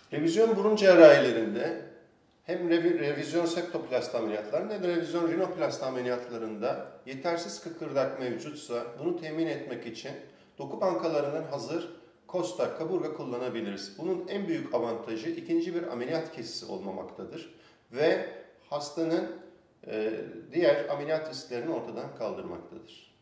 Revizyon burun cerrahilerinde hem revizyon septoplasti ameliyatlarında hem de revizyon rinoplasti ameliyatlarında yetersiz kıkırdak mevcutsa bunu temin etmek için doku bankalarından hazır kosta, kaburga kullanabiliriz. Bunun en büyük avantajı ikinci bir ameliyat kesisi olmamaktadır ve hastanın diğer ameliyat risklerini ortadan kaldırmaktadır.